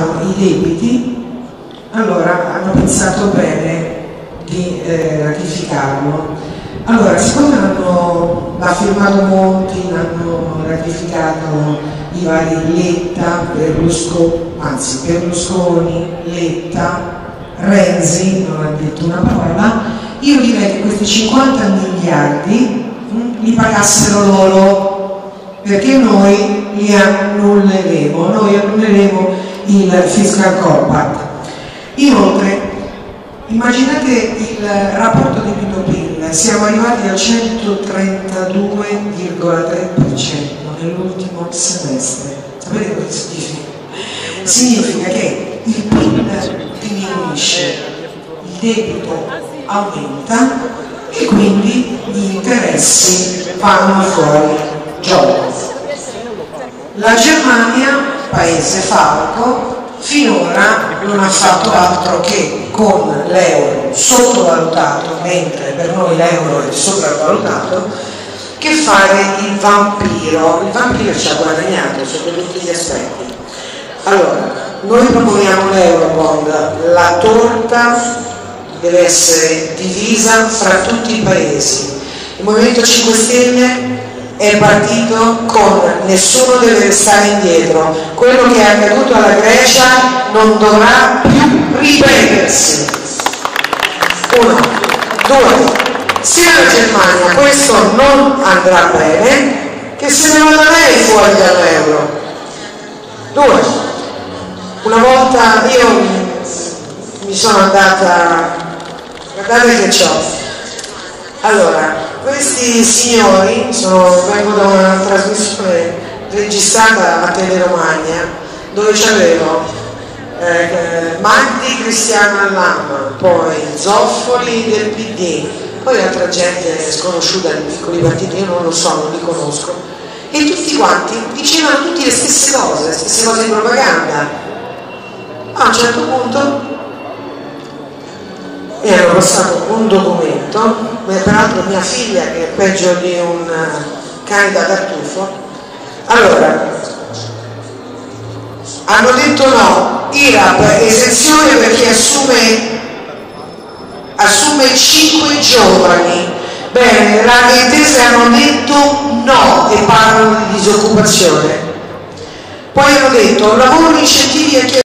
pagavano i debiti, allora hanno pensato bene di ratificarlo. Allora, siccome l'ha firmato Monti, l'hanno ratificato i vari Letta, Berlusconi, Letta, Renzi, non ha detto una parola, io direi che questi 50 miliardi li pagassero loro, perché noi li annulleremo, il Fiscal Compact. Inoltre, immaginate il rapporto debito-PIL, siamo arrivati al 132,3% nell'ultimo semestre. Sapete cosa significa? Significa che il PIL diminuisce, il debito aumenta e quindi gli interessi vanno fuori gioco. La Germania, paese falco, finora non ha fatto altro che con l'euro sottovalutato, mentre per noi l'euro è sopravvalutato, che fare il vampiro. Il vampiro ci ha guadagnato sotto tutti gli aspetti. Allora, noi proponiamo l'Eurobond, la torta deve essere divisa fra tutti i paesi. Il Movimento 5 Stelle è partito con nessuno deve restare indietro, quello che è accaduto alla Grecia non dovrà più ripetersi. 1, 2, sia la Germania questo non andrà bene, che se ne vada lei fuori dall'euro. 2, una volta io mi sono andata, guardate che c'ho. Allora, questi signori vengo da una trasmissione registrata a Teleromagna dove c'avevo Magdi Cristiano Allam, poi Zoffoli del PD, poi altra gente sconosciuta di piccoli partiti, io non lo so, non li conosco, e tutti quanti dicevano tutti le stesse cose di propaganda. A un certo punto mi hanno passato un documento, peraltro mia figlia che è peggio di un cane da tartufo. Allora, hanno detto no, IRAP esenzione perché assume 5 giovani. Bene, le intese hanno detto no e parlano di disoccupazione. Poi hanno detto lavoro, incentivi a chi